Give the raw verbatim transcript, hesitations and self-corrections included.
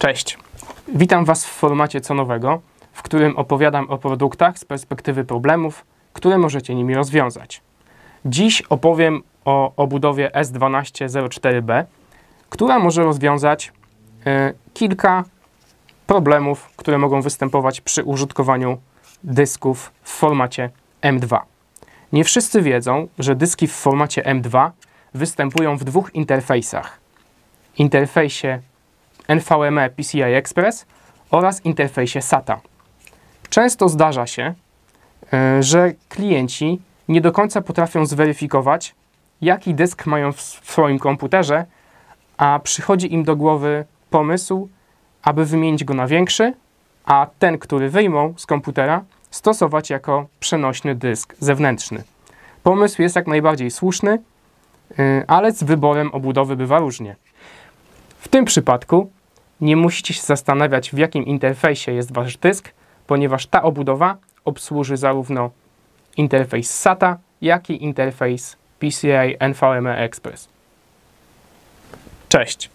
Cześć, witam Was w formacie co nowego, w którym opowiadam o produktach z perspektywy problemów, które możecie nimi rozwiązać. Dziś opowiem o obudowie S dwanaście zero cztery B, która może rozwiązać y, kilka problemów, które mogą występować przy użytkowaniu dysków w formacie M dwa. Nie wszyscy wiedzą, że dyski w formacie M dwa występują w dwóch interfejsach. Interfejsie N V M e P C I Express oraz interfejsie SATA. Często zdarza się, że klienci nie do końca potrafią zweryfikować, jaki dysk mają w swoim komputerze, a przychodzi im do głowy pomysł, aby wymienić go na większy, a ten, który wyjmą z komputera, stosować jako przenośny dysk zewnętrzny. Pomysł jest jak najbardziej słuszny, ale z wyborem obudowy bywa różnie. W tym przypadku nie musicie się zastanawiać, w jakim interfejsie jest Wasz dysk, ponieważ ta obudowa obsłuży zarówno interfejs SATA, jak i interfejs P C I N V M e Express. Cześć!